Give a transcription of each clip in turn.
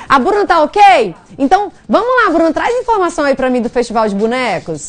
A Bruna tá ok? Então, vamos lá, Bruna, traz informação aí pra mim do Festival de Bonecos.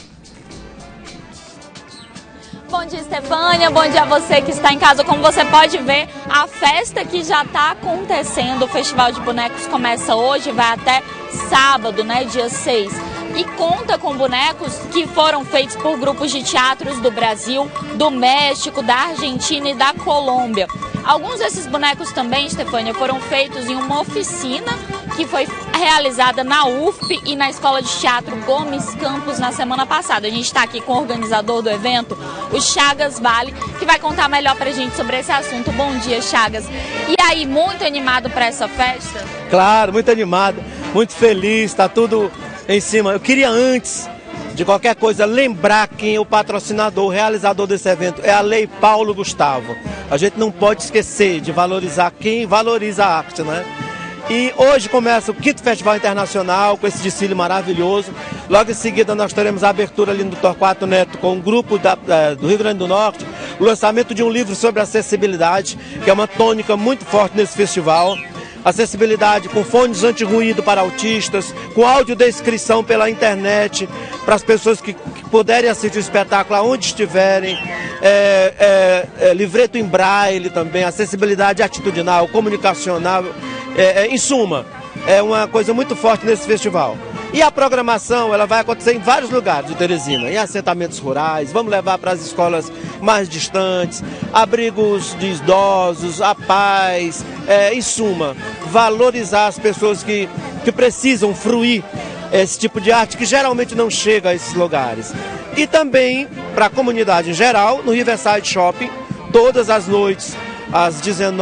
Bom dia, Estefânia. Bom dia a você que está em casa. Como você pode ver, a festa que já está acontecendo, o Festival de Bonecos começa hoje, vai até sábado, né, dia 6. E conta com bonecos que foram feitos por grupos de teatros do Brasil, do México, da Argentina e da Colômbia. Alguns desses bonecos também, Estefânia, foram feitos em uma oficina que foi realizada na UFP e na Escola de Teatro Gomes Campos na semana passada. A gente está aqui com o organizador do evento, o Chagas Vale, que vai contar melhor pra gente sobre esse assunto. Bom dia, Chagas. E aí, muito animado para essa festa? Claro, muito animado, muito feliz, tá tudo em cima. Eu queria, antes de qualquer coisa, lembrar quem é o patrocinador, o realizador desse evento. É a Lei Paulo Gustavo. A gente não pode esquecer de valorizar quem valoriza a arte, né? E hoje começa o 5º Festival Internacional, com esse desfile maravilhoso. Logo em seguida nós teremos a abertura ali no Torquato Neto com um grupo do Rio Grande do Norte, o lançamento de um livro sobre acessibilidade, que é uma tônica muito forte nesse festival. Acessibilidade com fones anti-ruído para autistas, com audiodescrição pela internet, para as pessoas que puderem assistir o espetáculo aonde estiverem, livreto em braille também, acessibilidade atitudinal, comunicacional, em suma, é uma coisa muito forte nesse festival. E a programação, ela vai acontecer em vários lugares de Teresina, em assentamentos rurais, vamos levar para as escolas mais distantes, abrigos de idosos, a paz, em suma, valorizar as pessoas que precisam fruir esse tipo de arte que geralmente não chega a esses lugares. E também para a comunidade em geral, no Riverside Shopping, todas as noites, às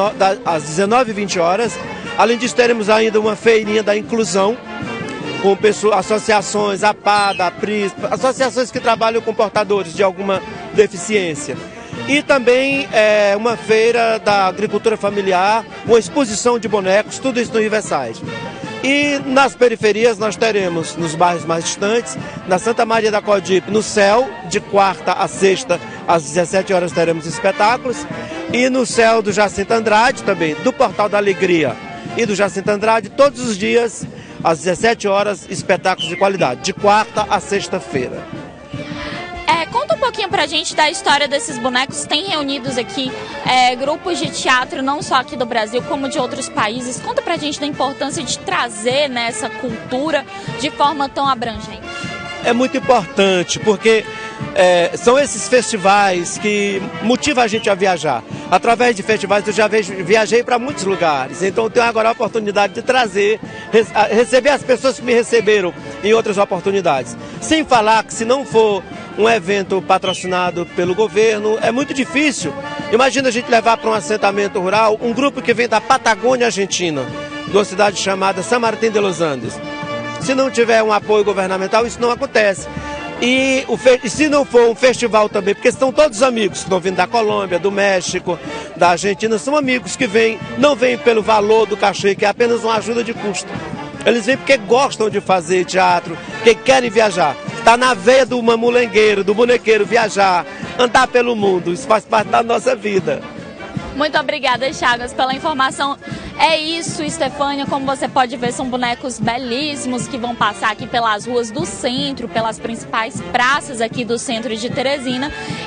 19h20. Além disso, teremos ainda uma feirinha da inclusão, com associações, a PADA, a PRIS, associações que trabalham com portadores de alguma deficiência. E também uma feira da agricultura familiar, uma exposição de bonecos, tudo isso no Riverside. E nas periferias nós teremos, nos bairros mais distantes, na Santa Maria da Codipe, no Céu, de quarta a sexta, às 17h teremos espetáculos. E no Céu do Jacinto Andrade também, do Portal da Alegria e do Jacinto Andrade, todos os dias, às 17h, espetáculos de qualidade, de quarta a sexta-feira. Conta um pouquinho pra gente da história desses bonecos. Tem reunidos aqui grupos de teatro, não só aqui do Brasil, como de outros países. Conta pra gente da importância de trazer, né, essa cultura de forma tão abrangente. É muito importante, porque são esses festivais que motivam a gente a viajar. Através de festivais eu já viajei para muitos lugares, então eu tenho agora a oportunidade de trazer, receber as pessoas que me receberam em outras oportunidades. Sem falar que se não for um evento patrocinado pelo governo, é muito difícil. Imagina a gente levar para um assentamento rural um grupo que vem da Patagônia Argentina, de uma cidade chamada San Martín de los Andes. Se não tiver um apoio governamental, isso não acontece. E se não for um festival também, porque são todos amigos que estão vindo da Colômbia, do México, da Argentina, são amigos que não vêm pelo valor do cachê, que é apenas uma ajuda de custo. Eles vêm porque gostam de fazer teatro, porque querem viajar. Está na veia do mamulengueiro, do bonequeiro, viajar, andar pelo mundo. Isso faz parte da nossa vida. Muito obrigada, Chagas, pela informação. É isso, Estefânia, como você pode ver, são bonecos belíssimos que vão passar aqui pelas ruas do centro, pelas principais praças aqui do centro de Teresina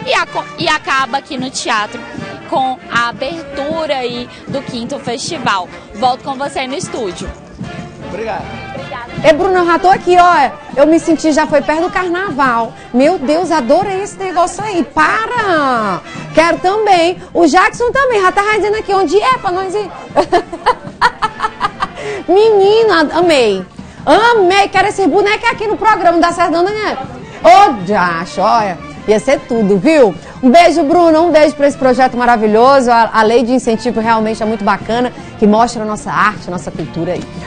e acaba aqui no teatro com a abertura aí do 5º festival. Volto com você aí no estúdio. Obrigado. Bruna, eu já tô aqui, ó. Eu me senti, já foi perto do carnaval. Meu Deus, adorei esse negócio aí. Para! Quero também. O Jackson também, já tá dizendo aqui onde é pra nós ir. Menina, amei. Amei, quero esse boneco aqui no programa da Serdana, né? Ô, Jacho, olha. Ia ser tudo, viu? Um beijo, Bruna, um beijo para esse projeto maravilhoso. A lei de incentivo realmente é muito bacana, que mostra a nossa arte, a nossa cultura aí.